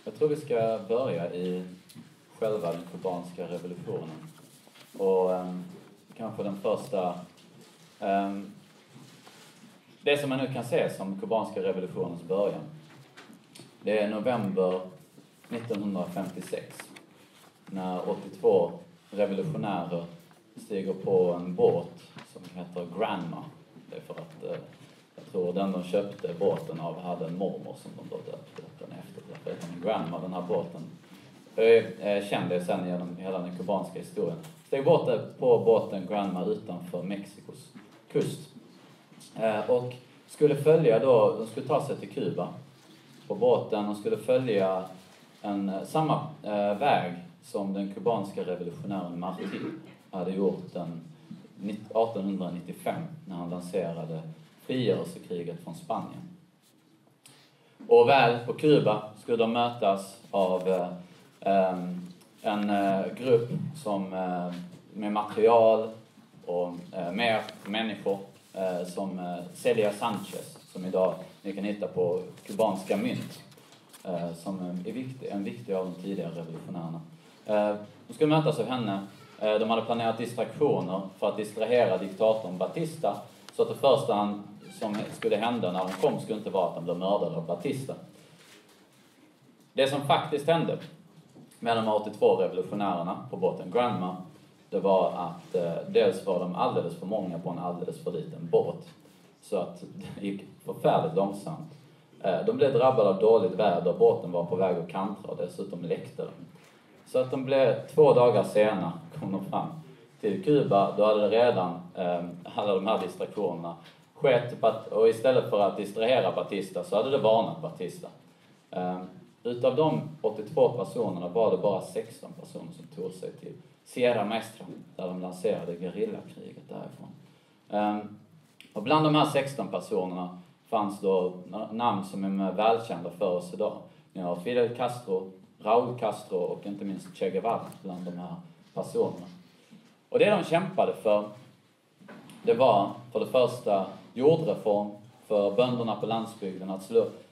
Jag tror vi ska börja i själva den kubanska revolutionen. Och kanske den första... det som man nu kan se som kubanska revolutionens början. Det är november 1956. När 82 revolutionärer stiger på en båt som heter Granma. Det är för att jag tror den de köpte båten av hade en mormor som de då döpte den efter. Därför heter den Granma, den här båten. Kände sen genom hela den kubanska historien. Steg på båten Granma utanför Mexikos kust. Och skulle följa då, de skulle ta sig till Kuba på båten och skulle följa samma väg som den kubanska revolutionären Martín hade gjort 1895 när han lanserade frigörelsekriget från Spanien. Och väl på Kuba skulle de mötas av en grupp som med material och mer människor som Celia Sanchez, som idag ni kan hitta på kubanska mynt, som är en viktig av de tidigare revolutionärerna. De skulle mötas av henne. De hade planerat distraktioner för att distrahera diktatorn Batista, så att det första som skulle hända när de kom skulle inte vara att de blev mördade av Batista. Det som faktiskt hände med de 82 revolutionärerna på båten Granma, det var att dels var de alldeles för många på en alldeles för liten båt. Så att det gick förfärligt långsamt. De blev drabbade av dåligt väder, båten var på väg att kantra och dessutom läckte den. Så att de blev 2 dagar senare kom de fram till Kuba. Då hade det redan alla de här distraktionerna skett, och istället för att distrahera Batista så hade det varnat Batista. Utav de 82 personerna var det bara 16 personer som tog sig till Sierra Maestra, där de lanserade gerillakriget därifrån. Och bland de här 16 personerna fanns då namn som är välkända för oss idag. Ni har Fidel Castro, Raúl Castro och inte minst Che Guevara bland de här personerna. Och det de kämpade för, det var för det första jordreform för bönderna på landsbygden, att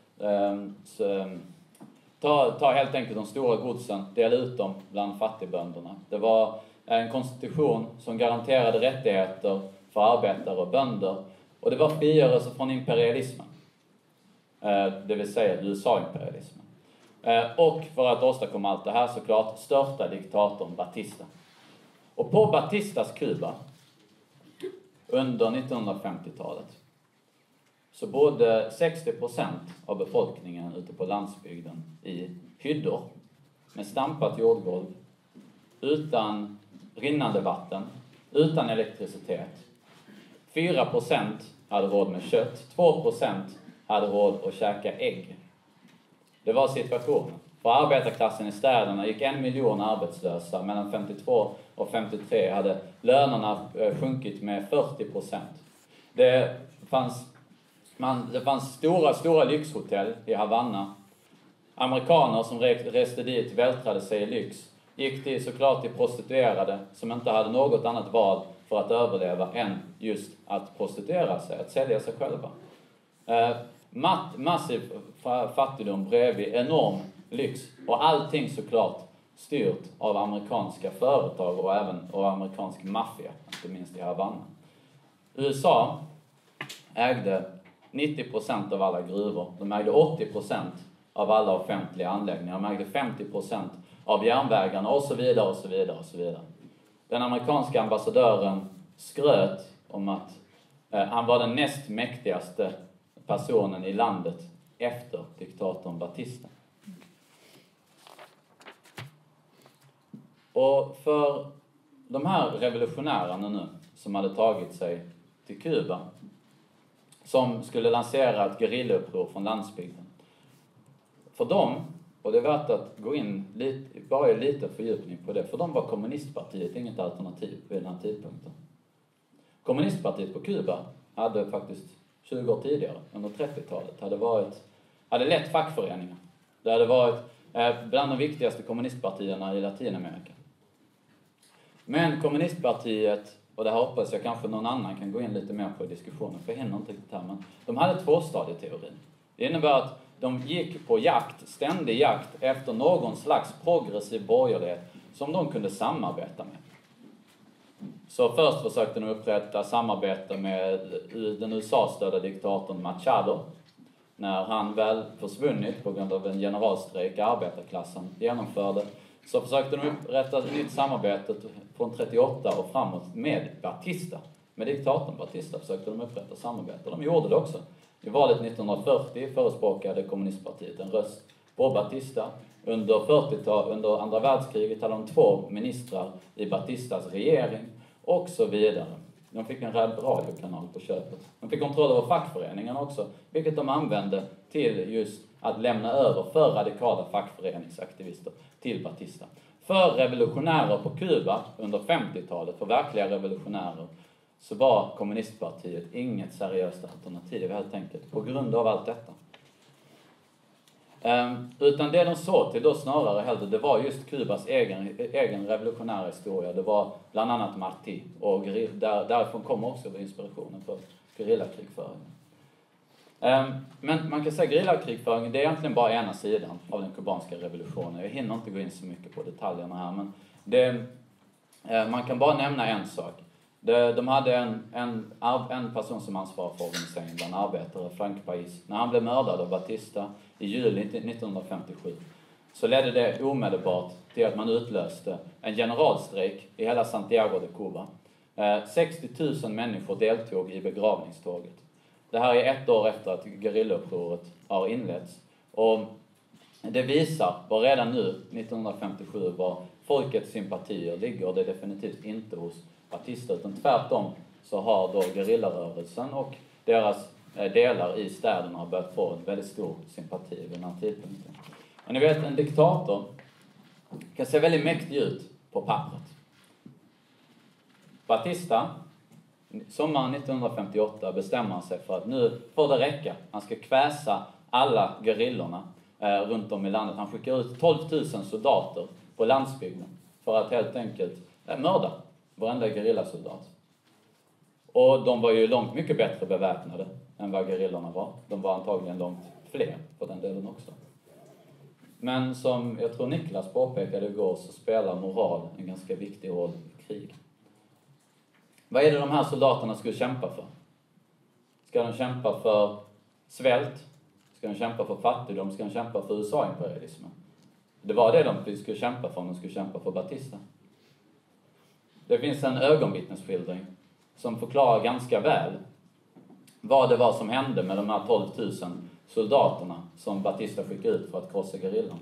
ta helt enkelt de stora godsen, dela ut dem bland fattigbönderna. Det var en konstitution som garanterade rättigheter för arbetare och bönder. Och det var frigörelse från imperialismen. Det vill säga USA-imperialismen. Och för att åstadkomma allt det här såklart störta diktatorn Batista. Och på Batistas Kuba under 1950-talet så bodde 60% av befolkningen ute på landsbygden i hyddor med stampat jordgolv, utan rinnande vatten, utan elektricitet. 4% hade råd med kött, 2% hade råd att käka ägg. Det var situationen. För arbetarklassen i städerna gick 1 miljon arbetslösa. Mellan 52 och 53 hade lönerna sjunkit med 40%. Det fanns stora lyxhotell i Havanna. Amerikaner som reste dit vältrade sig i lyx. Gick såklart till prostituerade som inte hade något annat val för att överleva än just att prostituera sig, att sälja sig själva. Massiv fattigdom bredvid enorm lyx, och allting såklart styrt av amerikanska företag och även av amerikansk maffia, inte minst i Havanna. USA ägde 90% av alla gruvor, de ägde 80% av alla offentliga anläggningar, de ägde 50% av järnvägarna och så vidare och så vidare och så vidare. Den amerikanska ambassadören skröt om att han var den näst mäktigaste personen i landet efter diktatorn Batista. Och för de här revolutionärerna nu som hade tagit sig till Kuba, som skulle lansera ett gerillauppror från landsbygden. För dem, och det är värt att gå in bara lite fördjupning på det, för dem var kommunistpartiet inget alternativ vid den här tidpunkten. Kommunistpartiet på Kuba hade faktiskt 20 år tidigare, under 30-talet, hade lett fackföreningar. Det hade varit bland de viktigaste kommunistpartierna i Latinamerika. Men kommunistpartiet, och det här hoppas jag kanske någon annan kan gå in lite mer på i diskussionen, för jag hinner inte riktigt här, men de hade tvåstadieteorin. Det innebär att de gick på ständig jakt efter någon slags progressiv borgerlighet som de kunde samarbeta med. Så först försökte de upprätta samarbete med den USA-stödda diktatorn Machado. När han väl försvunnit på grund av en generalstrejk arbetarklassen genomförde, så försökte de upprätta ett nytt samarbete från 38 och framåt med Batista. Med diktatorn Batista försökte de upprätta samarbete. De gjorde det också. I valet 1940 förespråkade kommunistpartiet en röst på Batista. Under andra världskriget hade de 2 ministrar i Batistas regering och så vidare. De fick en radiokanal på köpet. De fick kontroll över fackföreningen också, vilket de använde till just att lämna över för radikala fackföreningsaktivister till Batista. För revolutionärer på Kuba under 50-talet, för verkliga revolutionärer, så var kommunistpartiet inget seriöst alternativ helt enkelt, på grund av allt detta. Utan det de såg till då snarare hellre, det var just Kubas egen revolutionära historia. Det var bland annat Martí, och därifrån kommer också inspirationen för gerillakrigföringen. Men man kan säga att gerillakrigföringen, det är egentligen bara ena sidan av den kubanska revolutionen. Jag hinner inte gå in så mycket på detaljerna här, men man kan bara nämna en sak. De hade en person som ansvarar för organiseringen bland arbetare, Frank Pais. När han blev mördad av Batista i juli 1957 så ledde det omedelbart till att man utlöste en generalstrejk i hela Santiago de Cuba. 60 000 människor deltog i begravningståget. Det här är 1 år efter att gerillaupproret har inletts. Och det visar var redan nu, 1957, var folkets sympatier ligger. Det är definitivt inte hos Batista, utan tvärtom så har då gerillarörelsen och deras delar i städerna börjat få en väldigt stor sympati vid den här tidpunkten. Och ni vet, en diktator kan se väldigt mäktig ut på pappret. Batista, sommaren 1958, bestämmer sig för att nu får det räcka. Han ska kväsa alla gerillorna runt om i landet. Han skickar ut 12 000 soldater på landsbygden för att helt enkelt mörda varenda gerillasoldat. Och de var ju långt mycket bättre beväpnade än vad gerillorna var. De var antagligen långt fler på den delen också. Men som jag tror Niklas påpekade igår, så spelar moral en ganska viktig roll i krig. Vad är det de här soldaterna skulle kämpa för? Ska de kämpa för svält? Ska de kämpa för fattigdom? Ska de kämpa för USA-imperialismen? Det var det de skulle kämpa för om de skulle kämpa för Batista. Det finns en ögonvittnesskildring som förklarar ganska väl vad det var som hände med de här 12 000 soldaterna som Batista skickade ut för att krossa gerillan.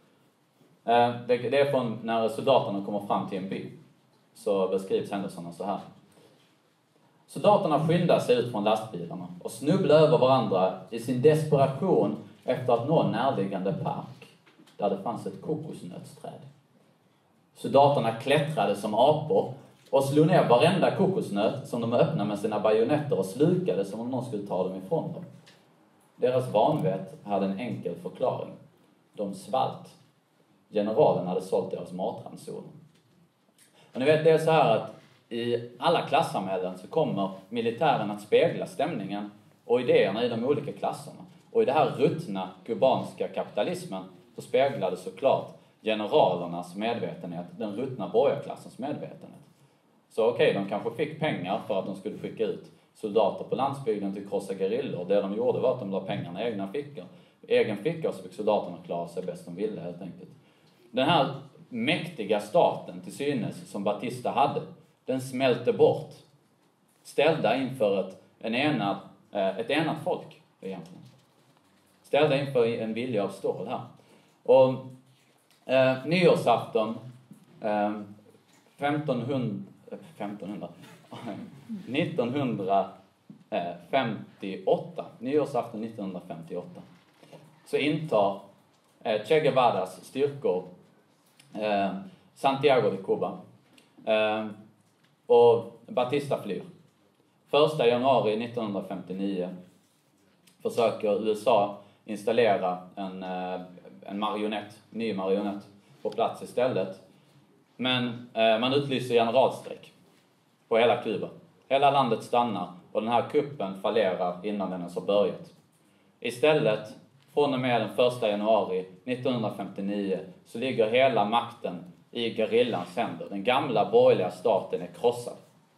Det är från när soldaterna kommer fram till en by. Så beskrivs händelserna så här. Soldaterna skyndar sig ut från lastbilarna och snubblar över varandra i sin desperation efter att nå en närliggande park där det fanns ett kokosnötsträd. Soldaterna klättrade som apor och slog ner varenda kokosnöt som de öppnade med sina bajonetter och slukade som om någon skulle ta dem ifrån dem. Deras vanvett hade en enkel förklaring. De svalt. Generalen hade sålt deras matransoner. Och ni vet, det är så här att i alla klassamhällen så kommer militären att spegla stämningen och idéerna i de olika klasserna. Och i det här ruttna kubanska kapitalismen så speglade såklart generalernas medvetenhet den ruttna borgarklassens medvetenhet. Så okej, de kanske fick pengar för att de skulle skicka ut soldater på landsbygden till krossa gerillor. Det de gjorde var att de la pengarna i egen ficka, och så fick soldaterna klara sig bäst de ville helt enkelt. Den här mäktiga staten till synes som Batista hade, den smälte bort. Ställda inför ett enat folk egentligen. Ställda inför en vilja av stål här. Och nyårsafton 1958 så intar Che Guevaras styrkor Santiago de Cuba och Batista flyr. 1 januari 1959 försöker USA installera en ny marionett på plats istället. Men man utlyser generalstrejk på hela Kuba. Hela landet stannar och den här kuppen fallerar innan den ens har börjat. Istället, från och med den 1 januari 1959, så ligger hela makten i gerillans händer. Den gamla borgerliga staten är krossad.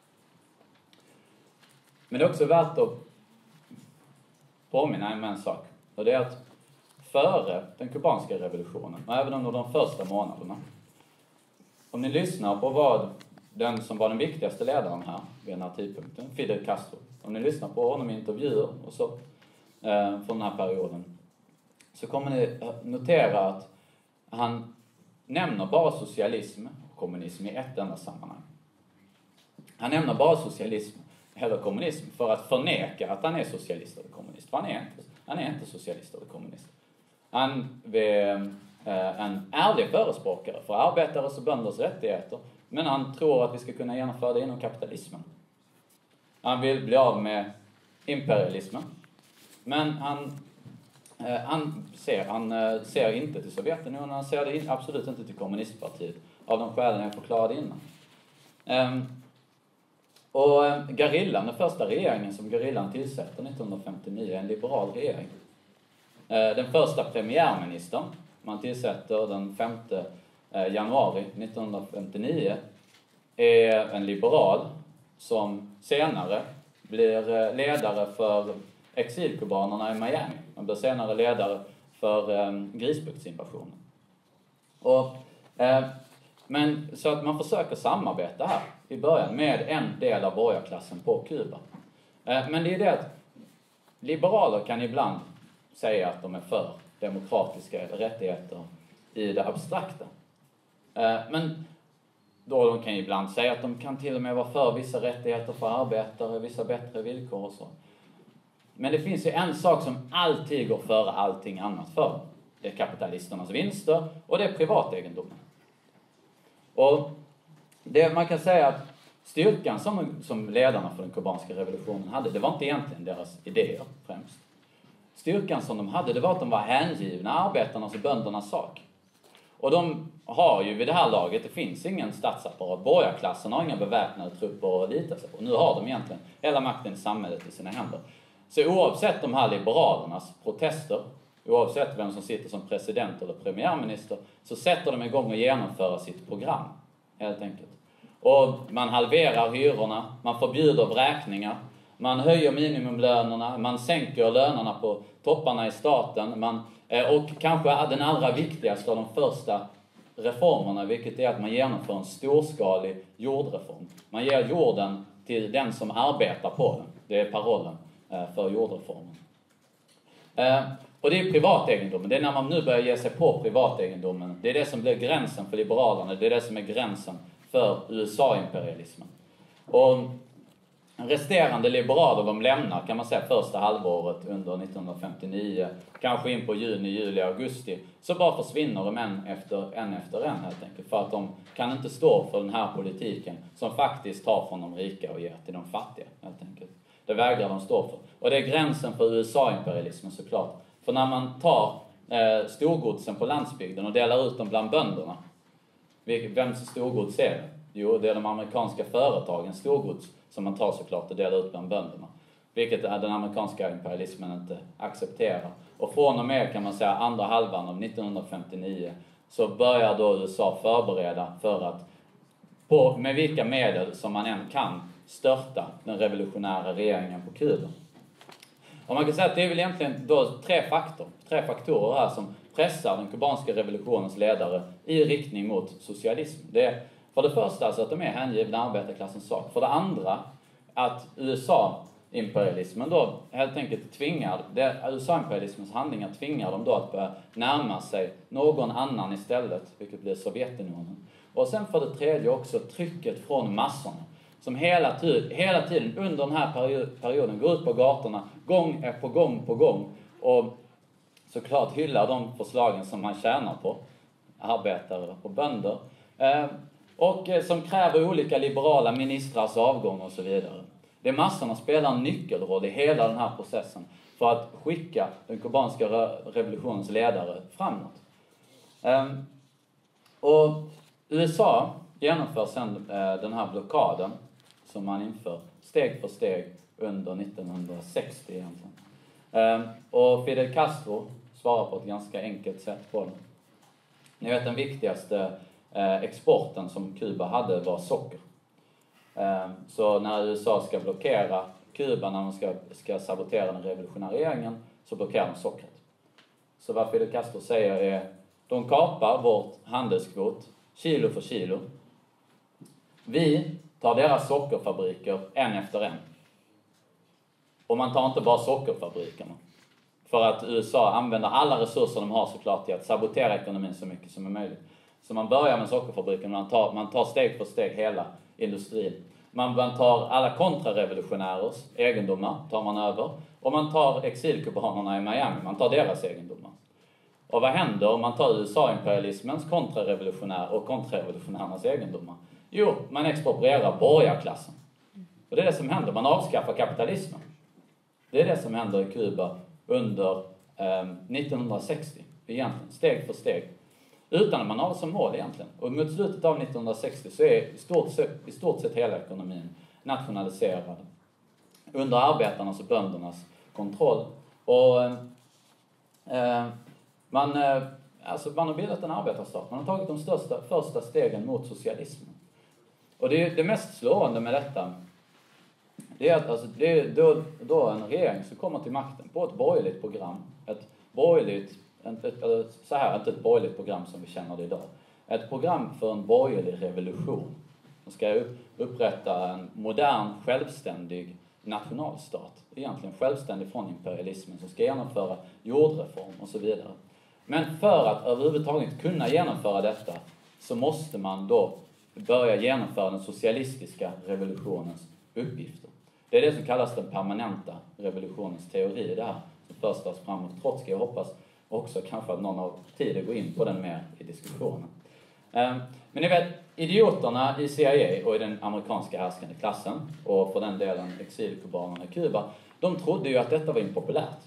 Men det är också värt att påminna om en sak. Och det är att före den kubanska revolutionen, och även under de första månaderna, om ni lyssnar på vad den som var den viktigaste ledaren här vid den här tidpunkten, Fidel Castro, om ni lyssnar på honom i intervjuer och så från den här perioden, så kommer ni notera att han nämner bara socialism och kommunism i ett enda sammanhang. Han nämner bara socialism eller kommunism för att förneka att han är socialist eller kommunist. För han är inte socialist eller kommunist. Han är en ärlig förespråkare för arbetares och bönders rättigheter, men han tror att vi ska kunna genomföra det inom kapitalismen. Han vill bli av med imperialismen, men han ser inte till Sovjetunionen, han ser det absolut inte till kommunistpartiet, av de skälen jag förklarade innan. Och gerillan, den första regeringen som gerillan tillsätter 1959, är en liberal regering. Den första premiärministern man tillsätter den 5 januari 1959 är en liberal som senare blir ledare för exilkubanerna i Miami. Han blir senare ledare för Grisbuktsinvasionen. Men så att man försöker samarbeta här i början med en del av borgarklassen på Kuba. Men det är det att liberaler kan ibland säga att de är för demokratiska rättigheter i det abstrakta. Men då de kan ibland säga att de kan till och med vara för vissa rättigheter för arbetare, vissa bättre villkor och så. Men det finns ju en sak som alltid går före allting annat för. Det är kapitalisternas vinster och det är privategendomen. Och det man kan säga att styrkan som ledarna för den kubanska revolutionen hade, det var inte egentligen deras idéer främst. Styrkan som de hade, det var att de var hängivna arbetarnas och böndernas sak. Och de har ju vid det här laget, det finns ingen statsapparat. Borgarklassen har inga beväpnade trupper att lita sig på. Nu har de egentligen hela makten i samhället i sina händer. Så oavsett de här liberalernas protester, oavsett vem som sitter som president eller premiärminister, så sätter de igång och genomför sitt program, helt enkelt. Och man halverar hyrorna, man förbjuder vräkningar, man höjer minimumlönerna, man sänker lönerna på topparna i staten, och kanske den allra viktigaste av de första reformerna, vilket är att man genomför en storskalig jordreform. Man ger jorden till den som arbetar på den. Det är parollen för jordreformen. Och det är privategendomen. Det är när man nu börjar ge sig på privategendomen. Det är det som blir gränsen för liberalerna. Det är det som är gränsen för USA-imperialismen. Och resterande liberaler, de lämnar, kan man säga, första halvåret under 1959. Kanske in på juni, juli, augusti. Så bara försvinner de en efter en helt enkelt. För att de kan inte stå för den här politiken som faktiskt tar från de rika och ger till de fattiga, helt enkelt. Det vägrar de stå för. Och det är gränsen för USA-imperialismen, såklart. För när man tar storgodsen på landsbygden och delar ut dem bland bönderna. Vems storgods är det? Jo, det är de amerikanska företagens storgods som man tar, såklart, och delar ut bland bönderna. Vilket den amerikanska imperialismen inte accepterar. Och från och med, kan man säga, andra halvan av 1959 så börjar då USA förbereda för att med vilka medel som man än kan störta den revolutionära regeringen på Kuba. Och man kan säga att det är väl egentligen då tre faktorer här som pressar den kubanska revolutionens ledare i riktning mot socialism. Det är för det första alltså att de är hängivna arbetarklassens sak. För det andra att USA-imperialismen då helt enkelt USA-imperialismens handlingar tvingar dem då att börja närma sig någon annan istället, vilket blir Sovjetunionen. Och sen för det tredje också trycket från massorna som hela tiden under den här perioden går ut på gatorna gång på gång och såklart hyllar de förslagen som man tjänar på, arbetare och bönder, och som kräver olika liberala ministrars avgång och så vidare. Det är massorna spelar en nyckelroll i hela den här processen för att skicka den kubanska revolutionens ledare framåt. Och USA genomför sedan den här blockaden som man inför steg för steg under 1960 egentligen. Och Fidel Castro svarar på ett ganska enkelt sätt på det. Ni vet, den viktigaste exporten som Kuba hade var socker. Så när USA ska blockera Kuba, när de ska sabotera den revolutionära regeringen, så blockerar de sockret. Så vad Fidel Castro säger är, de kapar vårt handelskvot kilo för kilo. Vi tar deras sockerfabriker en efter en. Och man tar inte bara sockerfabrikerna. För att USA använder alla resurser de har såklart till att sabotera ekonomin så mycket som är möjligt. Så man börjar med sockerfabriken, man tar steg för steg hela industrin. Man tar alla kontrarevolutionärers egendomar, tar man över. Och man tar exilkubanerna i Miami, man tar deras egendomar. Och vad händer om man tar USA-imperialismens kontrarevolutionärernas egendomar? Jo, man exproprierar borgarklassen. Och det är det som händer, man avskaffar kapitalismen. Det är det som händer i Kuba under 1960, egentligen, steg för steg. Utan att man har det som mål egentligen. Och mot slutet av 1960 så är i stort sett hela ekonomin nationaliserad. Under arbetarnas och böndernas kontroll. Och man har bildat en arbetarstat. Man har tagit de första stegen mot socialismen. Och det mest slående med detta, det är att alltså, det är då en regering som kommer till makten på ett borgerligt program. Ett borgerligt, inte ett borgerligt program som vi känner det idag. Ett program för en borgerlig revolution. De ska upprätta en modern, självständig nationalstat. Egentligen självständig från imperialismen, som ska genomföra jordreform och så vidare. Men för att överhuvudtaget kunna genomföra detta så måste man då börja genomföra den socialistiska revolutionens uppgifter. Det är det som kallas den permanenta revolutionens teori, det här som först tas fram av Trotsky. Jag hoppas också kanske att någon av tiden går in på den mer i diskussionen. Men ni vet, idioterna i CIA och i den amerikanska härskande klassen, och för den delen exilkubanerna i Kuba, de trodde ju att detta var impopulärt.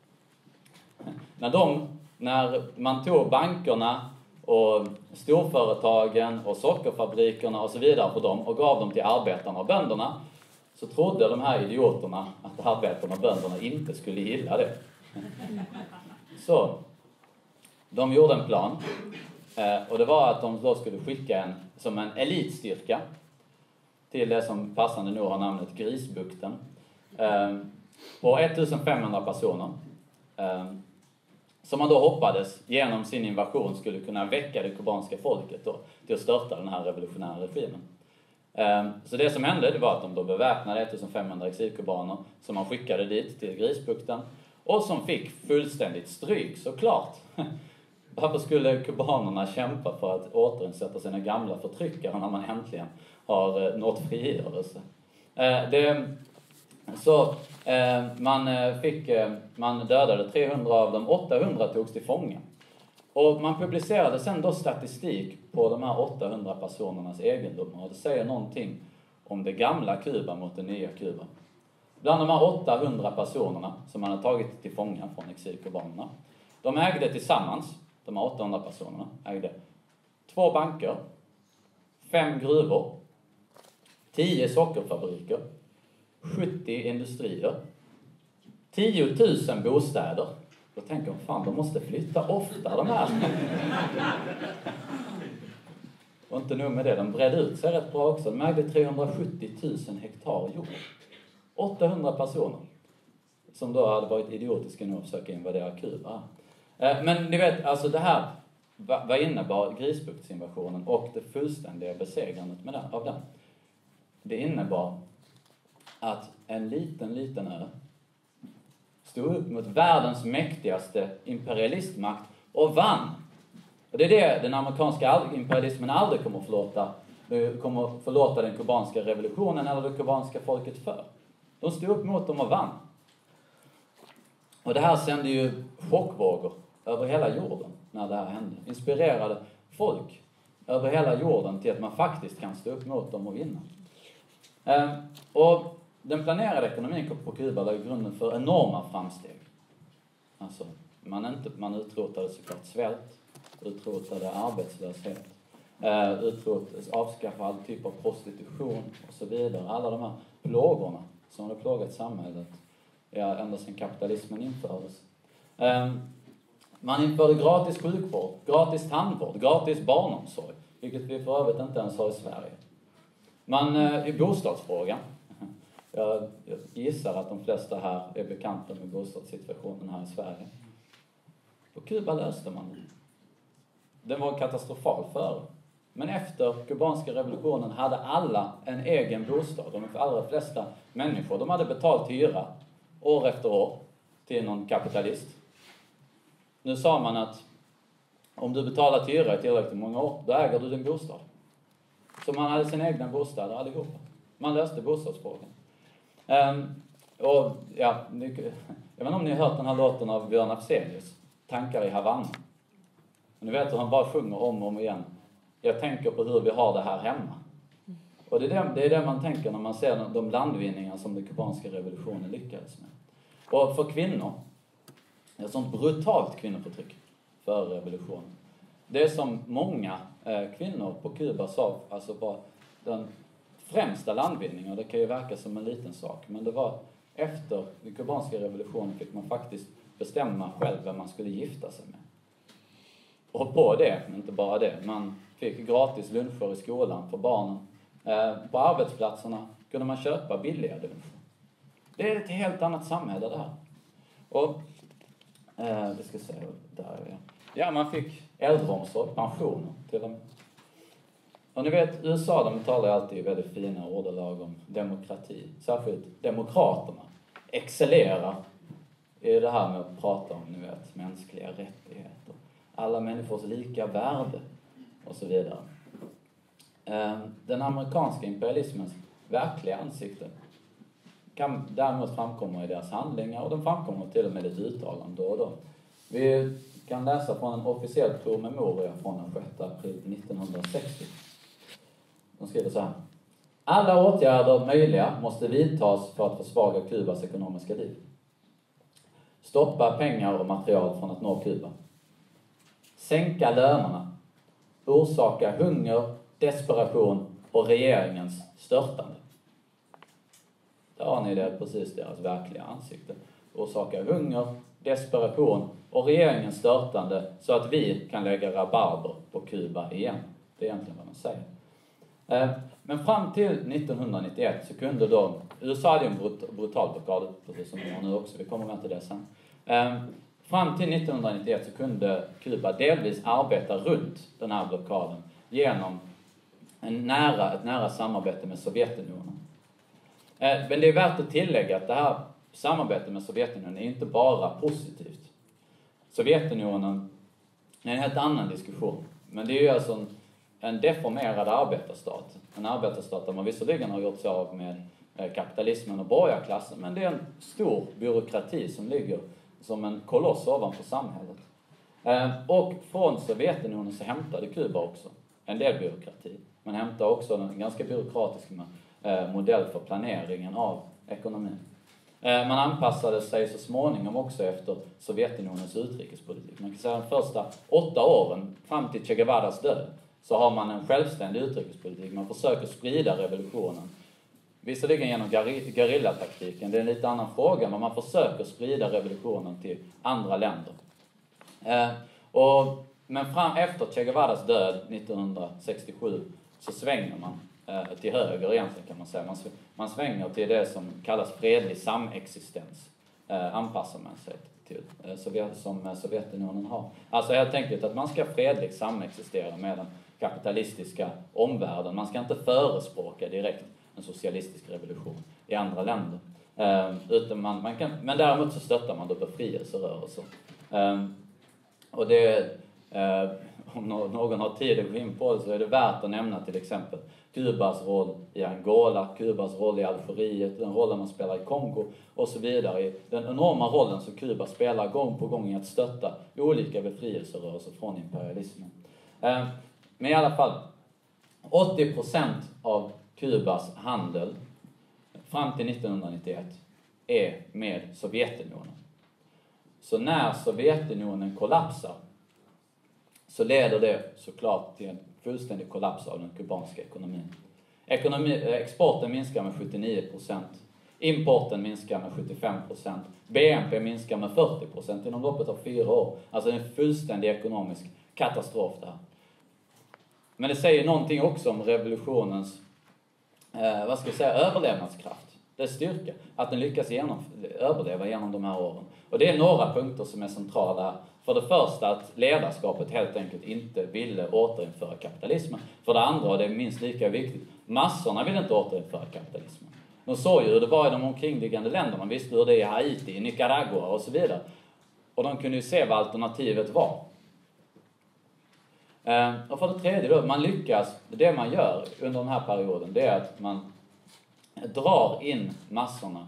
När man tog bankerna och storföretagen och sockerfabrikerna och så vidare på dem och gav dem till arbetarna och bönderna, så trodde de här idioterna att arbetarna och bönderna inte skulle gilla det. Så de gjorde en plan, och det var att de då skulle skicka som en elitstyrka till det som passande nog har namnet Grisbukten, på 1500 personer, som man då hoppades genom sin invasion skulle kunna väcka det kubanska folket då, till att störta den här revolutionära regimen. Så det som hände, det var att de då beväpnade 1500 exilkubaner som man skickade dit till Grisbukten, och som fick fullständigt stryk, såklart. Varför skulle kubanerna kämpa för att återinsätta sina gamla förtryckare när man äntligen har nått frigörelse? Man dödade 300 av dem, 800 togs till fånga. Och man publicerade sen då statistik på de här 800 personernas egendomar. Och det säger någonting om det gamla Kuba mot det nya Kuba. Bland de här 800 personerna som man har tagit till fånga från exilkubanerna, de ägde tillsammans, de här 800 personerna, ägde 2 banker, 5 gruvor, 10 sockerfabriker, 70 industrier, 10 000 bostäder. Då tänker man, fan, de måste flytta ofta de här. Och inte nog med det, de bredde ut sig rätt bra också. De ägde 370 000 hektar jord. 800 personer som då hade varit idiotiska nog att försöka invadera Kuba. Men ni vet, alltså det här, vad innebar Grisbuktsinvasionen och det fullständiga besegrandet av den? Det innebar att en liten ö stod upp mot världens mäktigaste imperialistmakt och vann. Och det är det den amerikanska imperialismen aldrig kommer att förlåta den kubanska revolutionen eller det kubanska folket för. De stod upp mot dem och vann. Och det här sände ju chockvågor över hela jorden när det här hände. Inspirerade folk över hela jorden till att man faktiskt kan stå upp mot dem och vinna. Och den planerade ekonomin på Kuba var grunden för enorma framsteg. Alltså, man utrotade såklart svält, utrotade arbetslöshet, avskaffade all typ av prostitution och så vidare. Alla de här plågorna som hade plågat samhället ända sedan kapitalismen infördes. Man införde gratis sjukvård, gratis tandvård, gratis barnomsorg, vilket vi för övrigt inte ens har i Sverige. I bostadsfrågan, jag gissar att de flesta här är bekanta med bostadssituationen här i Sverige. På Kuba löste man det. Den var katastrofal förr. Men efter kubanska revolutionen hade alla en egen bostad. De allra flesta människor, de hade betalt hyra år efter år till någon kapitalist. Nu sa man att om du betalar hyra i tillräckligt många år, då äger du din bostad. Så man hade sin egna bostad allihopa. Man löste bostadsfrågan. Och ja, jag vet inte om ni har hört den här låten av Björn Afzelius, Tankar i Havanna. Ni vet hur han bara sjunger om och om igen. Jag tänker på hur vi har det här hemma. Och det är det man tänker när man ser de landvinningar som den kubanska revolutionen lyckades med. Och för kvinnor, det är ett sånt brutalt kvinnoförtryck för revolutionen. Det är som många kvinnor på Kuba sa, alltså var den främsta landvinningen, och det kan ju verka som en liten sak, men det var efter den kubanska revolutionen fick man faktiskt bestämma själv vem man skulle gifta sig med. Och på det, men inte bara det, man fick gratis luncher i skolan för barnen. På arbetsplatserna kunde man köpa billiga luncher. Det är ett helt annat samhälle det här. Och det ska säga där är jag. Ja, man fick äldreomsorg, pensioner till dem. Och ni vet, USA, de talar alltid i väldigt fina ordalag om demokrati. Särskilt demokraterna excellerar i det här med att prata om, ni vet, mänskliga rättigheter. Alla människors lika värde och så vidare. Den amerikanska imperialismens verkliga ansikte kan däremot framkomma i deras handlingar, och de framkommer till och med ett uttalande då och då. Vi kan läsa från en officiell promemoria från den 6 april 1960. De skriver så här: alla åtgärder möjliga måste vidtas för att försvaga Kubas ekonomiska liv. Stoppa pengar och material från att nå Kuba. Sänka lönerna. Orsaka hunger, desperation och regeringens störtande. Där har ni det, precis deras verkliga ansikte. Orsaka hunger, desperation och regeringens störtande så att vi kan lägga rabarber på Kuba igen. Det är egentligen vad man säger. Men fram till 1991 så kunde då, USA hade en brutal blockad, precis som vi har nu också, vi kommer med till det sen. Fram till 1991 så kunde Kuba delvis arbeta runt den här blockaden genom ett nära samarbete med Sovjetunionen. Men det är värt att tillägga att det här samarbetet med Sovjetunionen är inte bara positivt. Sovjetunionen är en helt annan diskussion. Men det är ju alltså en deformerad arbetarstat. En arbetarstat där man visserligen har gjort sig av med kapitalismen och borgarklassen, men det är en stor byråkrati som ligger som en koloss ovanför samhället. Och från Sovjetunionen så hämtade Kuba också en del byråkrati. Man hämtade också en ganska byråkratisk modell för planeringen av ekonomin. Man anpassade sig så småningom också efter Sovjetunionens utrikespolitik. Man kan säga att de första 8 åren fram till Che Guevaras död så har man en självständig utrikespolitik. Man försöker sprida revolutionen. Visserligen genom gerillataktiken, det är en lite annan fråga, men man försöker sprida revolutionen till andra länder. Men efter Che Guevaras död 1967 så svänger man till höger egentligen, kan man säga. Man svänger till det som kallas fredlig samexistens. Anpassar man sig till som Sovjetunionen har. Alltså helt enkelt att man ska fredligt samexistera med den kapitalistiska omvärlden. Man ska inte förespråka direkt en socialistisk revolution i andra länder. Men däremot så stöttar man då befrielserörelser. Och det, om någon har tid att gå in på det, så är det värt att nämna till exempel Kubas roll i Angola, Kubas roll i Algeriet, den rollen man spelar i Kongo och så vidare. Den enorma rollen som Kuba spelar gång på gång i att stötta olika befrielserörelser från imperialismen. Men i alla fall, 80% av Kubas handel fram till 1991 är med Sovjetunionen. Så när Sovjetunionen kollapsar så leder det såklart till en fullständig kollaps av den kubanska ekonomin. Exporten minskar med 79%. Importen minskar med 75%. BNP minskar med 40% inom loppet av 4 år. Alltså en fullständig ekonomisk katastrof där. Men det säger någonting också om revolutionens överlevnadskraft. Det är styrka. Att den lyckas överleva genom de här åren. Och det är några punkter som är centrala. För det första att ledarskapet helt enkelt inte ville återinföra kapitalismen. För det andra, och det är minst lika viktigt, massorna ville inte återinföra kapitalismen. De såg ju hur det var i de omkringliggande länderna. Man visste hur det är i Haiti, i Nicaragua och så vidare. Och de kunde ju se vad alternativet var. Och för det tredje då, man lyckas, det man gör under den här perioden, det är att man drar in massorna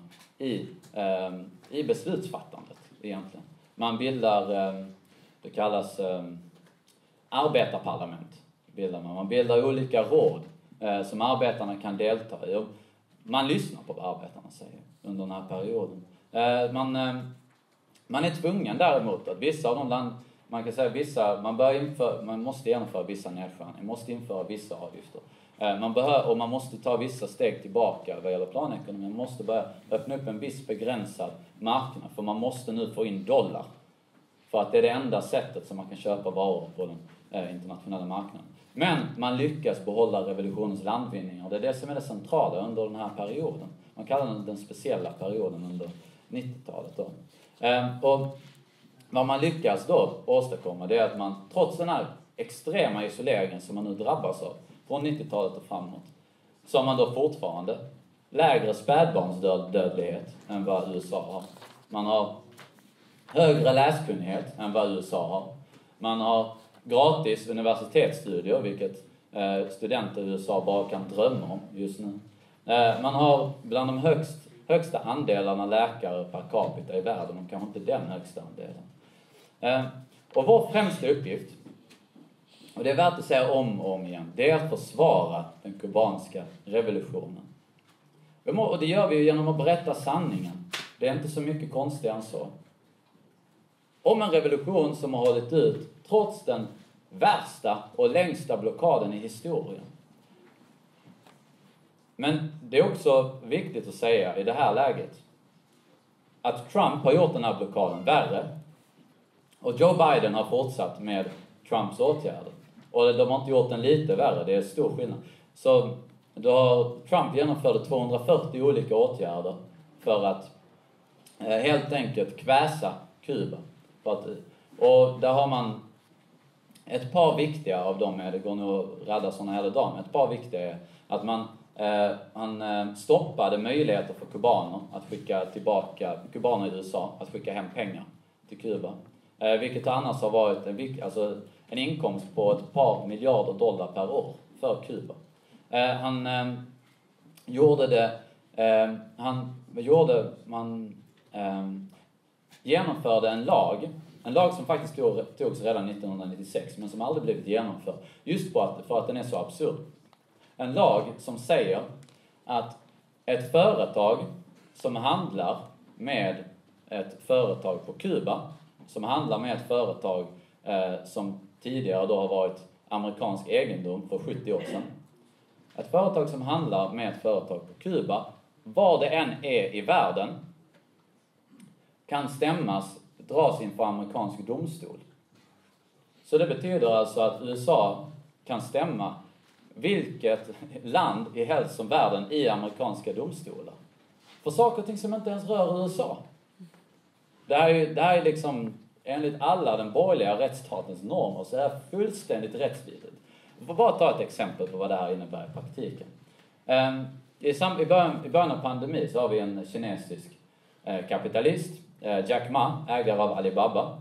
i beslutsfattandet egentligen. Man bildar, det kallas arbetarparlament. Man bildar olika råd som arbetarna kan delta i. Och man lyssnar på vad arbetarna säger under den här perioden. Man är tvungen däremot att vissa av de land, man kan säga man måste genomföra vissa nedskärningar, man måste införa vissa avgifter. Man måste ta vissa steg tillbaka vad gäller planekonomin. Man måste börja öppna upp en viss begränsad marknad, för man måste nu få in dollar. För att det är det enda sättet som man kan köpa varor på den internationella marknaden. Men man lyckas behålla revolutionens landvinningar. Och det är det som är det centrala under den här perioden. Man kallar den speciella perioden under 90-talet då. Och vad man lyckas då åstadkomma, det är att man trots den här extrema isoleringen som man nu drabbas av från 90-talet och framåt, så har man då fortfarande lägre spädbarnsdödlighet än vad USA har. Man har högre läskunnighet än vad USA har. Man har gratis universitetsstudier, vilket studenter i USA bara kan drömma om just nu. Man har bland de högsta andelarna läkare per capita i världen, och kanske inte den högsta andelen. Och vår främsta uppgift, och det är värt att säga om och om igen, det är att försvara den kubanska revolutionen. Och det gör vi ju genom att berätta sanningen. Det är inte så mycket konstigare än så. Om en revolution som har hållit ut trots den värsta och längsta blockaden i historien. Men det är också viktigt att säga i det här läget att Trump har gjort den här blockaden värre, och Joe Biden har fortsatt med Trumps åtgärder. Och de har inte gjort den lite värre, det är stor skillnad. Så Trump genomförde 240 olika åtgärder för att helt enkelt kväsa Kuba. Och där har man ett par viktiga av dem, det går nog att rädda sådana hela dagen, ett par viktiga är att han stoppade möjligheter för kubaner att skicka tillbaka, kubaner i USA, att skicka hem pengar till Kuba. Vilket annars har varit en inkomst på ett par miljarder dollar per år för Kuba. Genomförde en lag som faktiskt togs redan 1996 men som aldrig blivit genomförd, just för att den är så absurd. En lag som säger att ett företag som handlar med ett företag på Kuba, som handlar med ett företag som tidigare då har varit amerikansk egendom för 70 år sedan. Ett företag som handlar med ett företag på Kuba, var det än är i världen, kan dras inför amerikansk domstol. Så det betyder alltså att USA kan stämma vilket land i helst som världen i amerikanska domstolar. För saker och ting som inte ens rör USA. Det här är liksom, enligt alla den borgerliga rättsstatens normer, så är det fullständigt rättsvidrigt. Jag får bara ta ett exempel på vad det här innebär i praktiken. I början av pandemin så har vi en kinesisk kapitalist, Jack Ma, ägare av Alibaba,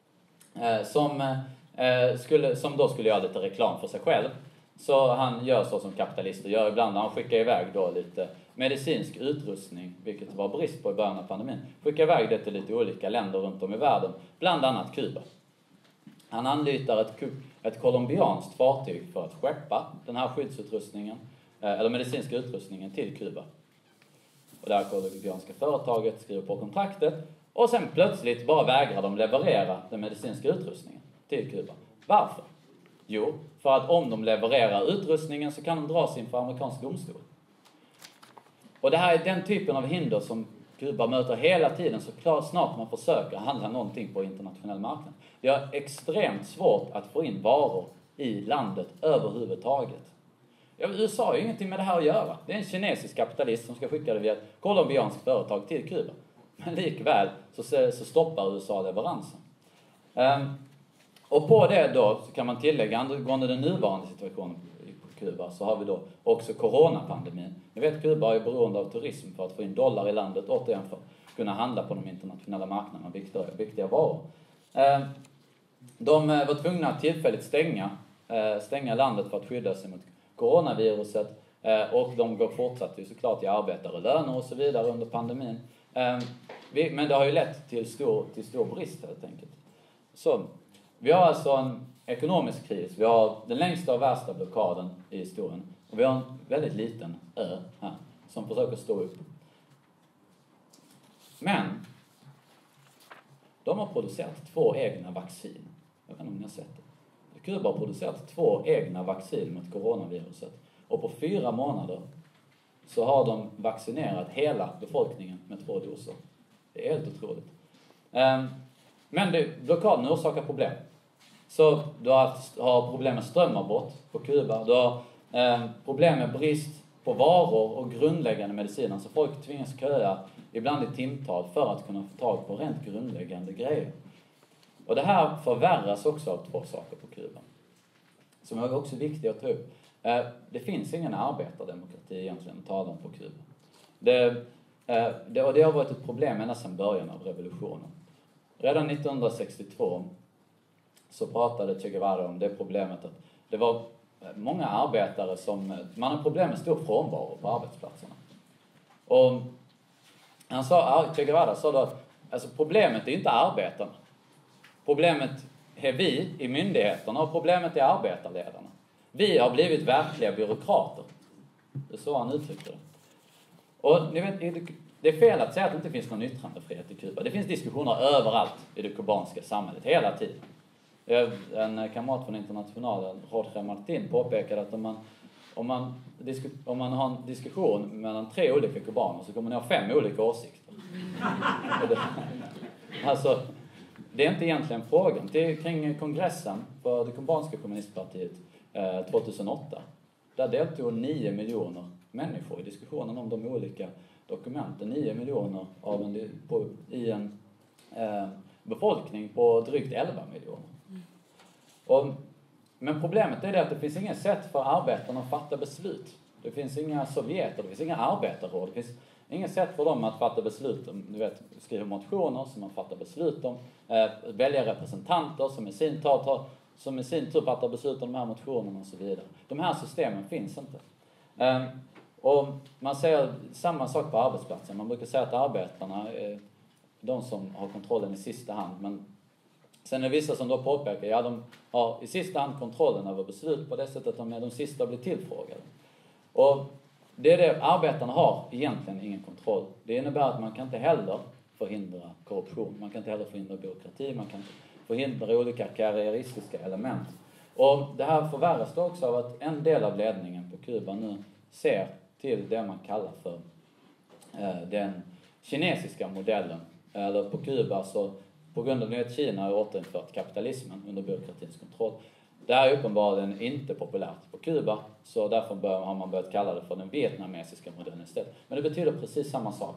som då skulle göra lite reklam för sig själv. Så han gör så som kapitalister gör ibland. Han skickar iväg då lite medicinsk utrustning, vilket var brist på i början av pandemin. Skickar iväg det till lite olika länder runt om i världen, bland annat Kuba. Han anlitar ett colombianskt fartyg för att skeppa den här skyddsutrustningen, eller medicinska utrustningen, till Kuba. Och det här colombianska företaget skriver på kontraktet, och sen plötsligt bara vägrar de leverera den medicinska utrustningen till Kuba. Varför? Jo, för att om de levererar utrustningen så kan de dras inför amerikansk domstol. Och det här är den typen av hinder som Kuba möter hela tiden, så snart man försöker handla någonting på internationell marknad. Det är extremt svårt att få in varor i landet överhuvudtaget. USA har ju ingenting med det här att göra. Det är en kinesisk kapitalist som ska skicka det via ett colombianskt företag till Kuba. Men likväl så stoppar USA leveransen. Och på det då så kan man tillägga, angående den nuvarande situationen på Kuba, så har vi då också coronapandemin. Ni vet, Kuba är beroende av turism för att få in dollar i landet, återigen för att kunna handla på de internationella marknaderna, viktiga varor. De var tvungna att tillfälligt stänga landet för att skydda sig mot coronaviruset, och de fortsatte ju såklart i arbetarlöner och så vidare under pandemin. Men det har ju lett till stor brist helt enkelt. Så vi har alltså en ekonomisk kris, vi har den längsta och värsta blockaden i historien, och vi har en väldigt liten ö här som försöker stå upp. Men de har producerat 2 egna vaccin. Jag vet inte om ni har sett det. Kuba har producerat 2 egna vaccin mot coronaviruset. Och på 4 månader så har de vaccinerat hela befolkningen med 2 doser. Det är helt otroligt. Men blockaden orsakar problem. Så du har problem med strömavbrott på Kuba. Du har problem med brist på varor och grundläggande mediciner. Så folk tvingas köa ibland i timtal för att kunna få tag på rent grundläggande grejer. Och det här förvärras också av 2 saker på Kuba, som är också viktigt att ta upp. Det finns ingen arbetardemokrati egentligen att tala om på Kuba. Det har varit ett problem ända sedan början av revolutionen. Redan 1962 så pratade Che Guevara om det problemet att det var många arbetare man har problem med stor frånvaro på arbetsplatserna. Och Che Guevara sa då att alltså problemet är inte arbetarna. Problemet är vi i myndigheterna, och problemet är arbetarledarna. Vi har blivit verkliga byråkrater. Det är så han uttryckte det. Och ni vet, det är fel att säga att det inte finns någon yttrandefrihet i Kuba. Det finns diskussioner överallt i det kubanska samhället, hela tiden. En kamrat från Internationalen, Jorge Martin, påpekade att om man har en diskussion mellan 3 olika kubaner så kommer ni ha 5 olika åsikter. Alltså, det är inte egentligen frågan. Det är kring kongressen för det kubanska kommunistpartiet 2008. Där deltog 9 miljoner människor i diskussionen om de olika dokumenten. 9 miljoner i en befolkning på drygt 11 miljoner. Men problemet är det att det finns inget sätt för arbetarna att fatta beslut. Det finns inga sovjeter, det finns inga arbetarråd, det finns inget sätt för dem att fatta beslut om, skriva motioner som man fattar beslut om, välja representanter som i sin tur fattar beslut om de här motionerna och så vidare. De här systemen finns inte. Och man säger samma sak på arbetsplatsen. Man brukar säga att arbetarna är de som har kontrollen i sista hand, men sen är det vissa som då påpekar, de har i sista hand kontrollen över beslut på det sättet att de är de sista att bli tillfrågade. Och det är det, arbetarna har egentligen ingen kontroll. Det innebär att man kan inte heller förhindra korruption, man kan inte heller förhindra byråkrati, man kan inte förhindra olika karriäristiska element. Och det här förvärras då också av att en del av ledningen på Kuba nu ser till det man kallar för den kinesiska modellen. Eller på Kuba så på grund av att Kina har återinfört kapitalismen under byråkratins kontroll. Det här är uppenbarligen inte populärt på Kuba, så därför har man börjat kalla det för den vietnamesiska modellen istället. Men det betyder precis samma sak.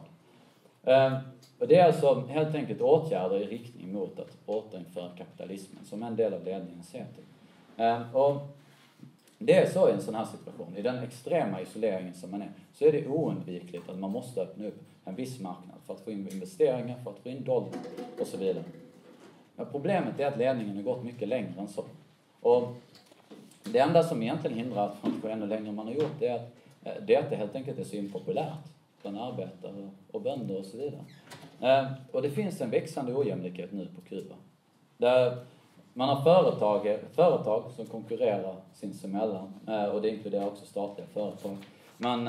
Och det är alltså helt enkelt åtgärder i riktning mot att återinföra kapitalismen som en del av ledningen ser till. Och det är så i en sån här situation, i den extrema isoleringen som man är, så är det oundvikligt att man måste öppna upp en viss marknad för att få in investeringar, för att få in dollar och så vidare. Men problemet är att ledningen har gått mycket längre än så. Och det enda som egentligen hindrar att man går ännu längre än man har gjort, det är att det helt enkelt är så impopulärt bland arbetare och bönder och så vidare. Och det finns en växande ojämlikhet nu på Kuba. Där man har företag som konkurrerar sinsemellan, och det inkluderar också statliga företag. Man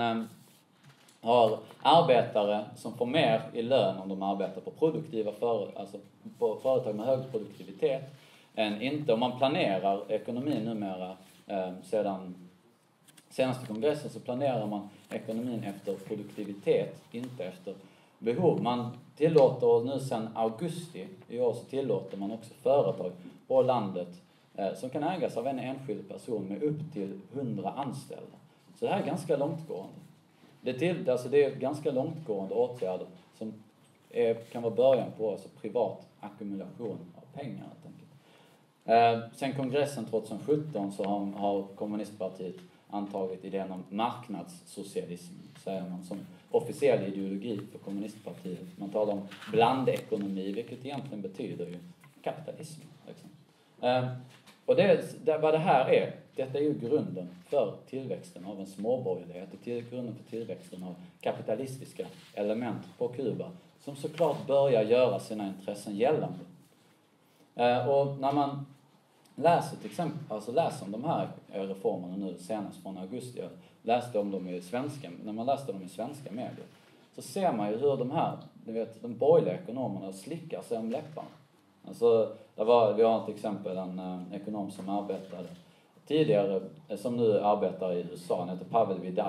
har arbetare som får mer i lön om de arbetar på produktiva alltså på företag med hög produktivitet än inte. Om man planerar ekonomin numera sedan senaste kongressen så planerar man ekonomin efter produktivitet, inte efter behov. Man tillåter nu sedan augusti i år så tillåter man också företag på landet som kan ägas av en enskild person med upp till 100 anställda. Så det här är ganska långtgående. Det är ganska långtgående åtgärder som kan vara början på alltså privat ackumulation av pengar helt enkelt. Sen kongressen 2017 så har kommunistpartiet antagit idén om marknadssocialism, säger man, som officiell ideologi för kommunistpartiet. Man talar om blandekonomi, vilket egentligen betyder ju kapitalism. Liksom. Och vad det här är, detta är ju grunden för tillväxten av en småborgerlighet. Det är grunden för tillväxten av kapitalistiska element på Kuba som såklart börjar göra sina intressen gällande. Och när man läser till exempel, alltså läser om de här reformerna nu senast från augusti, jag läste om dem när man läste dem i svenska medier, så ser man ju hur de borgerliga ekonomerna slickar sig om läpparna. Alltså, vi har till exempel en ekonom som arbetade tidigare, som nu arbetar i USA, han heter Pavel Vidal.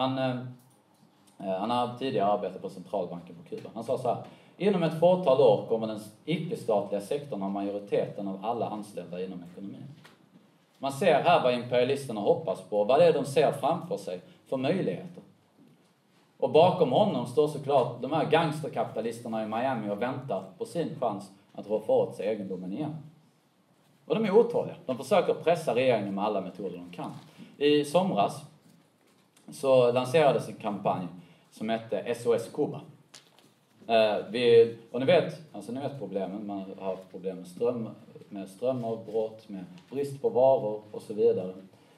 Han har tidigare arbetat på centralbanken på Kuba. Han sa så här: inom ett fåtal år kommer den icke-statliga sektorn ha majoriteten av alla anställda inom ekonomin. Man ser här vad imperialisterna hoppas på, vad det är de ser framför sig för möjligheter. Och bakom honom står såklart de här gangsterkapitalisterna i Miami och väntar på sin chans att roffa åt sig egendomen igen. Och de är otåliga. De försöker pressa regeringen med alla metoder de kan. I somras så lanserades en kampanj som hette SOS Kuba. Och ni vet problemen. Man har problem med strömavbrott, med brist på varor och så vidare.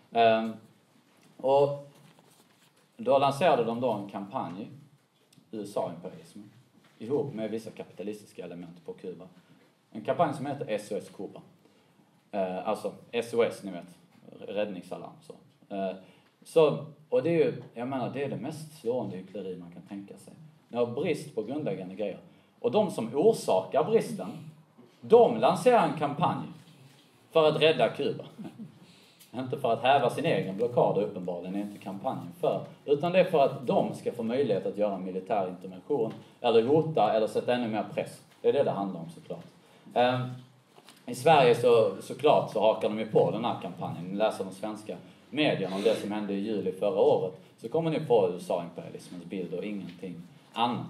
Och då lanserade de en kampanj, USA-imperialismen, ihop med vissa kapitalistiska element på Kuba. En kampanj som heter SOS Kuba. Alltså SOS, ni vet, räddningsalarm. Och det är ju, jag menar, det är det mest slående hyckleri man kan tänka sig. Ni har brist på grundläggande grejer. Och de som orsakar bristen, de lanserar en kampanj för att rädda Kuba. Inte för att häva sin egen blockad, uppenbarligen är inte kampanjen för. Utan det är för att de ska få möjlighet att göra en militär intervention, eller hota, eller sätta ännu mer press. Det är det handlar om såklart. I Sverige såklart så hakar de ju på den här kampanjen. Ni läser de svenska medierna om det som hände i juli förra året, så kommer ni på USA-imperialismens bild och ingenting annat.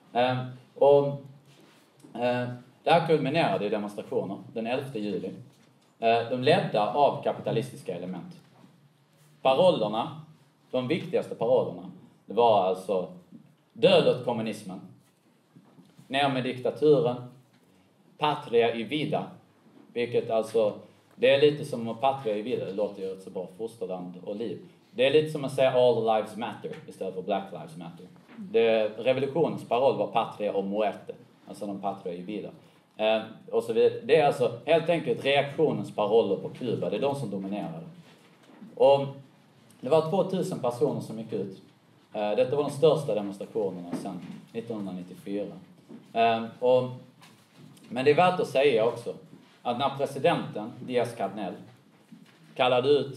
Det här kulminerade i demonstrationer den 11 juli. De ledda av kapitalistiska element. Parollerna, de viktigaste parollerna, det var alltså död åt kommunismen, ner med diktaturen, patria i vida, vilket alltså, det är lite som patria i vida, det låter ju så bra, fosterland och liv. Det är lite som att säga all lives matter istället för black lives matter. Revolutionens paroll var patria och muerte, alltså de patria i vida. Och så vidare. Det är alltså helt enkelt reaktionens paroller på Kuba, det är de som dominerade. Och det var 2000 personer som gick ut. Detta var de största demonstrationerna sedan 1994. Men det är värt att säga också att när presidenten Díaz-Canel kallade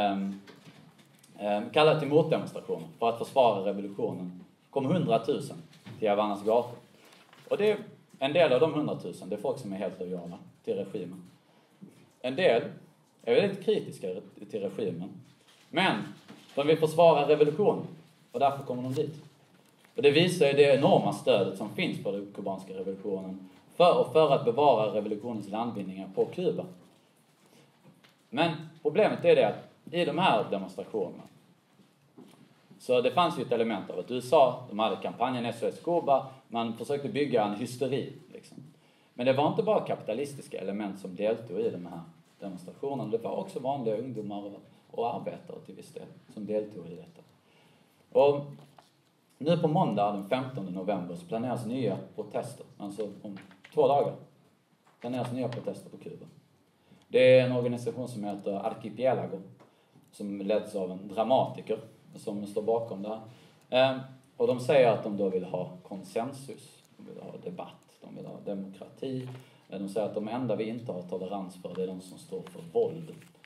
till motdemonstrationer för att försvara revolutionen, kom 100 000 till Havanas gator. Och det är en del av de 100 000, det är folk som är helt lojala till regimen. En del är väldigt kritiska till regimen, men de vill försvara revolutionen och därför kommer de dit. Och det visar ju det enorma stödet som finns på den kubanska revolutionen för att bevara revolutionens landvinningar på Kuba. Men problemet är det att i de här demonstrationerna så det fanns ju ett element av att USA, de hade kampanjen SOS Kuba, man försökte bygga en hysteri liksom. Men det var inte bara kapitalistiska element som deltog i de här demonstrationerna, det var också vanliga ungdomar och arbetare till viss del som deltog i detta. Och nu på måndag den 15 november så planeras nya protester, alltså om 2 dagar planeras nya protester på Kuba. Det är en organisation som heter Archipelago som leds av en dramatiker som står bakom det här. Och de säger att de då vill ha konsensus, de vill ha debatt, de vill ha demokrati. De säger att de enda vi inte har tolerans för, det är de som står för våld.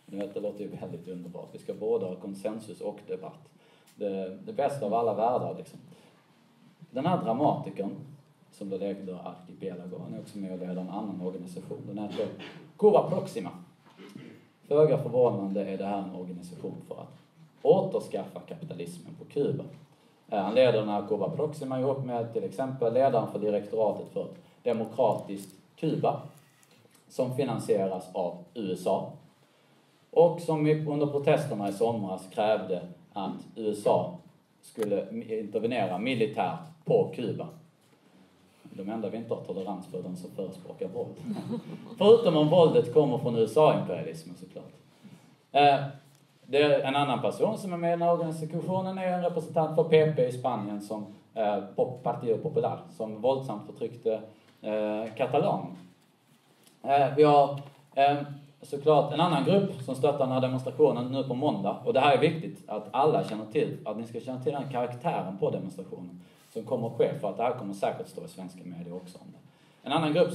Det låter ju väldigt underbart. Vi ska både ha konsensus och debatt. Det bästa av alla världar liksom. Den här dramatikern som då leder Archipelago, han är också med och leder en annan organisation. Den heter Cuba Proxima. Föga förvånande är det här en organisation för att återskaffa kapitalismen på Kuba. Han leder den här Cuba Proxima ihop med till exempel ledaren för direktoratet för ett demokratiskt Kuba som finansieras av USA och som under protesterna i somras krävde att USA skulle intervenera militärt på Kuba. De enda vi inte har tolerans för den som förespråkar våld. Förutom om våldet kommer från USA-imperialismen såklart. Det är en annan person som är med i den här organisationen är en representant för PP i Spanien som Partido Popular som våldsamt förtryckte Katalan. Vi har såklart en annan grupp som stöttar den här demonstrationen nu på måndag. Och det här är viktigt att alla känner till, att ni ska känna till den karaktären på demonstrationen som kommer att ske, för att det här kommer säkert stå i svenska medier också om det. En annan grupp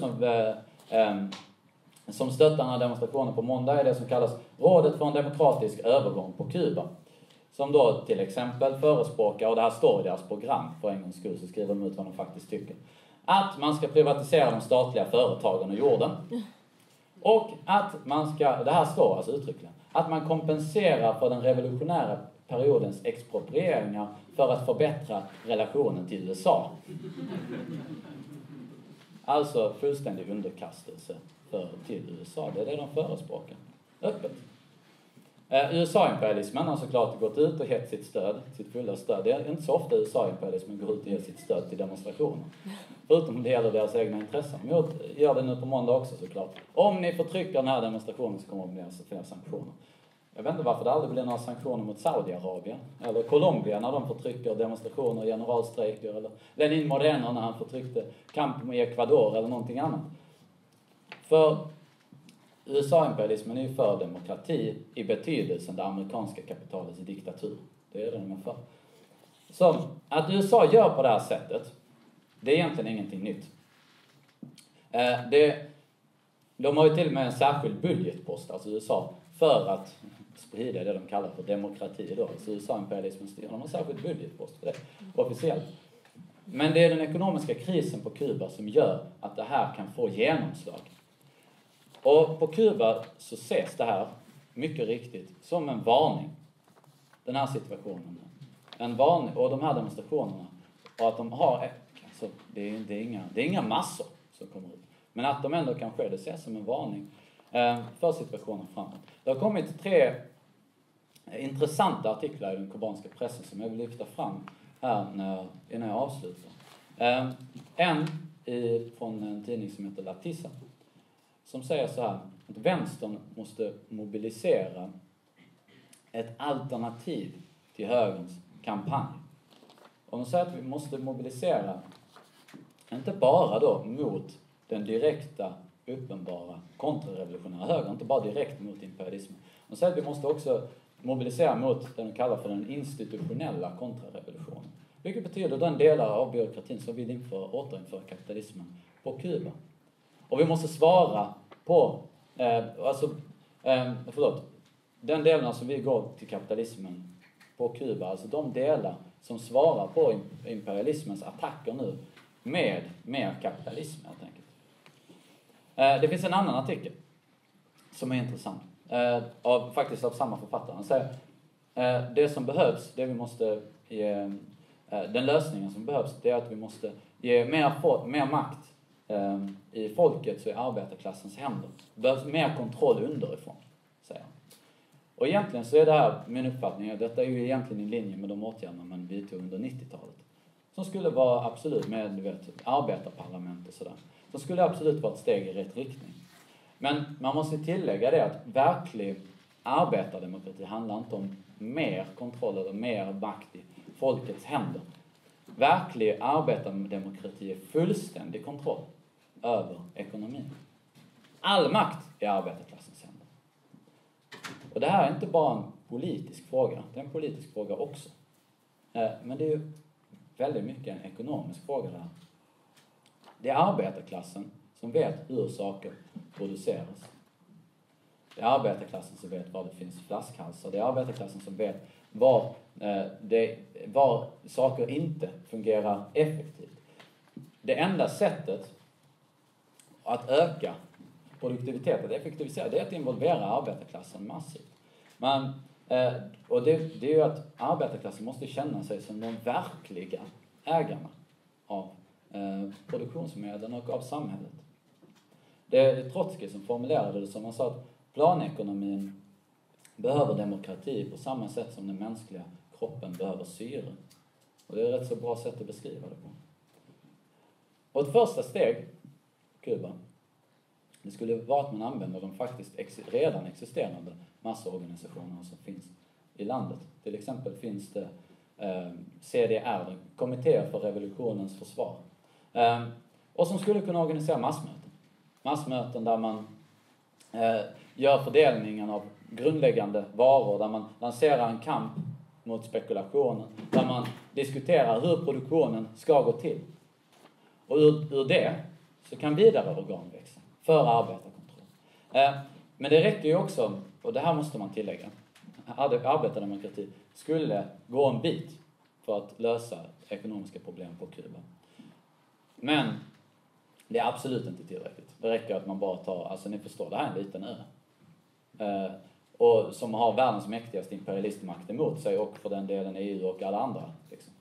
som stöttar den här demonstrationen på måndag är det som kallas Rådet för en demokratisk övergång på Kuba. Som då till exempel förespråkar, och det här står i deras program för en gångs skull, så skriver de ut vad de faktiskt tycker. Att man ska privatisera de statliga företagen och jorden. Och att man ska, det här står alltså uttryckligen, att man kompenserar för den revolutionära periodens exproprieringar för att förbättra relationen till USA. Alltså fullständig underkastelse till USA. Det är det de förespråkar. Öppet. USA-imperialismen har såklart gått ut och gett sitt stöd, sitt fulla stöd. Det är inte så ofta USA-imperialismen går ut och ger sitt stöd till demonstrationer. Förutom om det gäller deras egna intressen. Men gör det nu på måndag också såklart. Om ni förtrycker den här demonstrationen så kommer det bli fler sanktioner. Jag vet inte varför det aldrig blir några sanktioner mot Saudiarabien. Eller Colombia när de förtrycker demonstrationer, generalstrejker. Eller Lenin Moreno när han förtryckte kampen i Ecuador eller någonting annat. För USA-imperialismen är ju för demokrati i betydelsen det amerikanska kapitalets diktatur. Det är det de är för. Så att USA gör på det här sättet, det är egentligen ingenting nytt. De har ju till och med en särskild budgetpost, alltså USA, för att sprida det de kallar för demokrati då. Så USA-imperialismen styr, de har en särskild budgetpost för det, officiellt. Men det är den ekonomiska krisen på Kuba som gör att det här kan få genomslag. Och på Kuba så ses det här mycket riktigt som en varning. Den här situationen. En varning, och de här demonstrationerna. Och att de har, alltså, det är inga massor som kommer ut. Men att de ändå kan ske, det ses som en varning för situationen framåt. Det har kommit 3 intressanta artiklar i den kubanska pressen som jag vill lyfta fram här innan jag avslutar. En från en tidning som heter Latissa. Som säger så här, att vänstern måste mobilisera ett alternativ till högerns kampanj. Och de säger att vi måste mobilisera, inte bara då mot den direkta, uppenbara kontrarevolutionära högern, inte bara direkt mot imperialismen. De säger att vi måste också mobilisera mot det de kallar för den institutionella kontrarevolutionen. Vilket betyder den delar av byråkratin som vill återinföra kapitalismen på Kuba. Och vi måste svara på, den delen som vi går till kapitalismen på Kuba, alltså de delar som svarar på imperialismens attacker nu med mer kapitalism helt enkelt. Det finns en annan artikel som är intressant, faktiskt av samma författare. Han säger, det som behövs, den lösningen som behövs, det är att vi måste ge mer makt i folkets och i arbetarklassens händer. Det behövs mer kontroll underifrån, säger han. Och egentligen så är det här min uppfattning, detta är ju egentligen i linje med de åtgärderna man vidtog under 90-talet. Som skulle vara absolut med arbetarparlament och sådär. Som skulle absolut vara ett steg i rätt riktning. Men man måste tillägga det att verklig arbetardemokrati handlar inte om mer kontroll eller mer makt i folkets händer. Verklig arbetardemokrati är fullständig kontroll över ekonomin. All makt är arbetarklassens händer. Och det här är inte bara en politisk fråga, det är en politisk fråga också. Men det är ju väldigt mycket en ekonomisk fråga där. Det är arbetarklassen som vet hur saker produceras. Det är arbetarklassen som vet var det finns flaskhalsar. Det är arbetarklassen som vet var saker inte fungerar effektivt. Det enda sättet att öka produktivitet, att effektivisera, det är att involvera arbetarklassen massivt. Och det är ju att arbetarklassen måste känna sig som de verkliga ägarna av produktionsmedlen och av samhället. Det är Trotsky som formulerade det som han sa att planekonomin behöver demokrati på samma sätt som den mänskliga kroppen behöver syre. Och det är ett rätt så bra sätt att beskriva det på. Och ett första steg, Kuba, det skulle vara att man använder de faktiskt redan existerande massorganisationer som finns i landet. Till exempel finns det CDR, Kommitté för revolutionens försvar. Och som skulle kunna organisera massmöten. Massmöten där man gör fördelningen av grundläggande varor, där man lanserar en kamp mot spekulationen, där man diskuterar hur produktionen ska gå till. Och ur det så kan vidare organ växa för arbetarkontroll. Men det räcker ju också, och det här måste man tillägga, arbetardemokrati skulle gå en bit för att lösa ekonomiska problem på Kuba. Men det är absolut inte tillräckligt. Det räcker att man bara tar, alltså ni förstår, det här är en liten ö. Och som har världens mäktigaste imperialistmakt emot sig, och för den delen EU och alla andra. Liksom.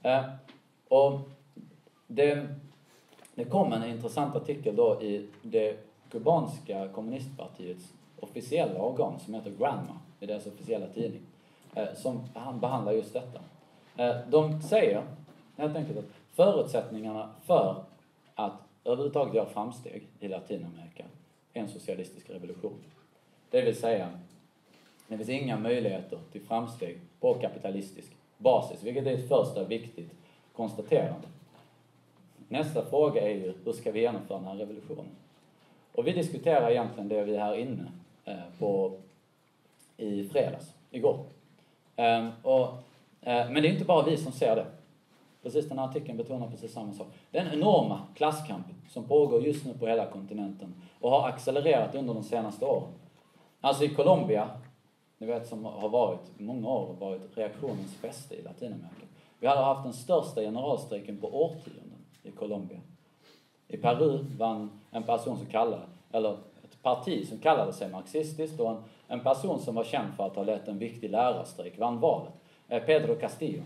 Och det kom en intressant artikel då i det kubanska kommunistpartiets officiella organ som heter Granma, i deras officiella tidning, som behandlar just detta. De säger helt enkelt att förutsättningarna för att överhuvudtaget göra framsteg i Latinamerika är en socialistisk revolution. Det vill säga, det finns inga möjligheter till framsteg på kapitalistisk basis, vilket är ett första viktigt konstaterande. Nästa fråga är ju, hur ska vi genomföra den här revolutionen? Och vi diskuterar egentligen det vi är här inne på i fredags, igår. Men det är inte bara vi som ser det. Precis, den här artikeln betonar precis samma sak. Den enorma klasskamp som pågår just nu på hela kontinenten och har accelererat under de senaste åren. Alltså i Colombia, ni vet, som har varit många år varit reaktionens fäste i Latinamerika. Vi hade haft den största generalstrejken på årtionden i Colombia. I Peru vann en person som ett parti som kallade sig marxistiskt, och en person som var känd för att ha lett en viktig lärarstrejk vann valet. Pedro Castillo.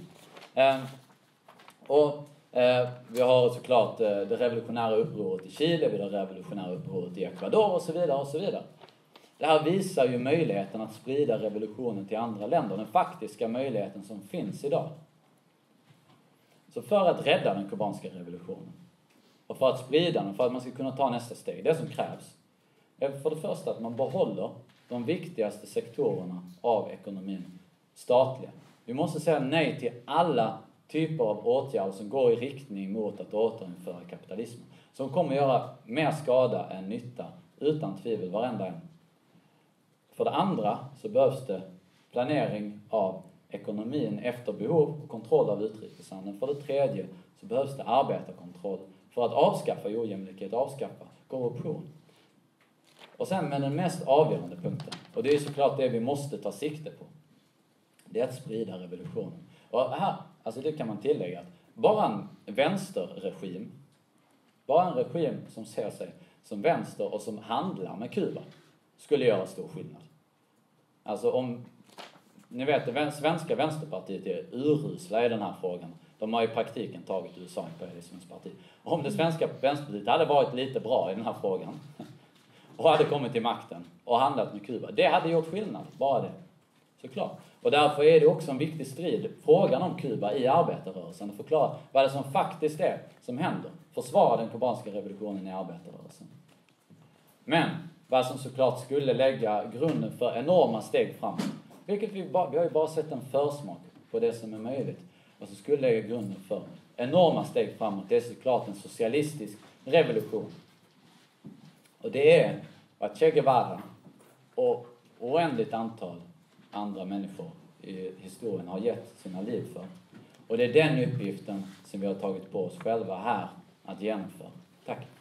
Vi har såklart det revolutionära upproret i Chile, vi har det revolutionära upproret i Ecuador och så vidare och så vidare. Det här visar ju möjligheten att sprida revolutionen till andra länder, den faktiska möjligheten som finns idag. Så för att rädda den kubanska revolutionen och för att sprida den, för att man ska kunna ta nästa steg, det som krävs är för det första att man behåller de viktigaste sektorerna av ekonomin statliga. Vi måste säga nej till alla typer av åtgärder som går i riktning mot att återinföra kapitalismen. Som kommer göra mer skada än nytta, utan tvivel, varenda en. För det andra så behövs det planering av ekonomin efter behov och kontroll av utrikeshandeln. För det tredje så behövs det arbetarkontroll för att avskaffa ojämlikhet, avskaffa korruption. Och sen med den mest avgörande punkten, och det är såklart det vi måste ta sikte på, det är att sprida revolutionen. Och här, alltså det kan man tillägga, att bara en vänsterregim, bara en regim som ser sig som vänster och som handlar med Kuba, skulle göra stor skillnad. Alltså om, ni vet, det svenska vänsterpartiet är urusla i den här frågan. De har i praktiken tagit USA-imperialismens parti. Om det svenska vänsterpartiet hade varit lite bra i den här frågan och hade kommit till makten och handlat med Kuba, det hade gjort skillnad, bara det. Såklart. Och därför är det också en viktig strid, frågan om Kuba i arbetarrörelsen, att förklara vad det som faktiskt är som händer. Försvara den kubanska revolutionen i arbetarrörelsen. Men vad som såklart skulle lägga grunden för enorma steg framåt, vilket vi har ju bara sett en försmak på det som är möjligt, och så skulle lägga grunden för enorma steg framåt, det är såklart en socialistisk revolution. Och det är vad Che Guevara och oändligt antal andra människor i historien har gett sina liv för. Och det är den uppgiften som vi har tagit på oss själva här att genomföra. Tack.